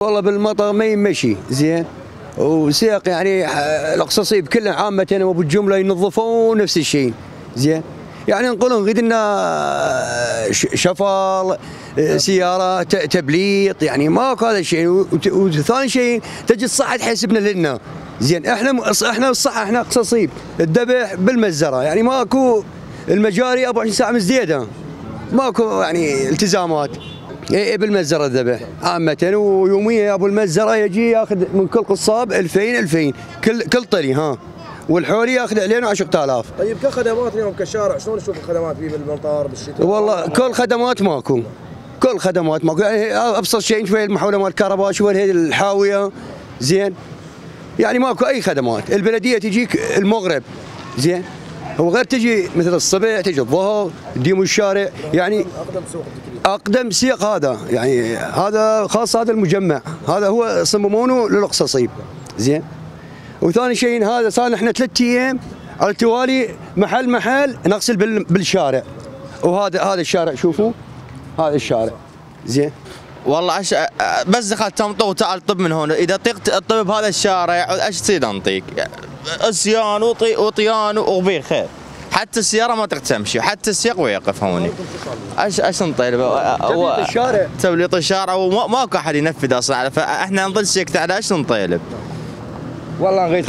والله بالمطر ما يمشي زين، وسياق يعني القصصيب كلها عامة وبالجملة ينظفون نفس الشيء زين. يعني نقولون نريد لنا شفر سيارة تبليط، يعني ماكو هذا الشيء. وثاني شيء تجي الصحة تحسبنا لنا زين. احنا الصحة احنا قصصيب الذبح بالمزرة، يعني ماكو المجاري 24 ساعة مزديدة، ماكو يعني التزامات. اي بالمزرة الذبح عامة، ويوميا ابو المزرة يجي ياخذ من كل قصاب 2000 كل طري ها، والحوري ياخذ علينا 10000. طيب كخدمات اليوم كشارع شلون نشوف الخدمات فيه بالمطار بالشتاء؟ والله كل خدمات ماكو، كل خدمات ماكو. يعني ابسط شيء شويه المحوله مال الكهرباء، شويه هذه الحاويه زين، يعني ماكو اي خدمات. البلديه تجيك المغرب زين، وغير تجي مثل الصبح تجي الظهر تديم الشارع. يعني اقدم سوق اقدم سيق هذا، يعني هذا خاص هذا المجمع، هذا هو صممونه للقصصيب زين. وثاني شيء هذا صار احنا 3 ايام على التوالي محل نغسل بالشارع. وهذا الشارع شوفوا، هذا الشارع زين. والله بس دخلت تمطر وتعال طب من هون، اذا طقت الطب بهذا الشارع ايش تصير انطيك؟ عصيان وطيان وغبير خير، حتى السياره ما تقدر تمشي، حتى السياق ويقف هون. ايش نطيب؟ تبليط الشارع، تبليط الشارع، وماكو احد ينفذ اصلا، فاحنا نظل سكت على ايش نطيب؟ والله نريد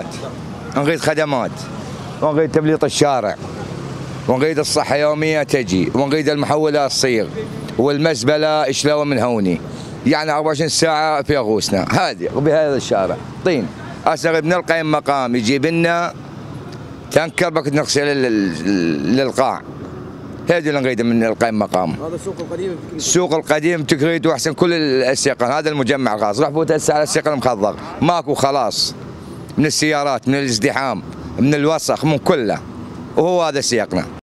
خدمات، ونريد تبليط الشارع، ونريد الصحة يومية تجي، ونريد المحولات تصير، والمزبلة شلون من هوني، يعني 24 ساعة في غوصنا هذه وبهذا الشارع طين. هسه نريد من القيم مقام يجيب لنا تنكر بك نغسل للقاع، هذا اللي نريده من القيم مقام. هذا السوق القديم، السوق القديم تكريت واحسن كل السيقان. هذا المجمع الخاص، روح فوت هسه على السيقان المخضر ماكو خلاص، من السيارات، من الازدحام، من الوسخ، من كله، وهو هذا سياقنا.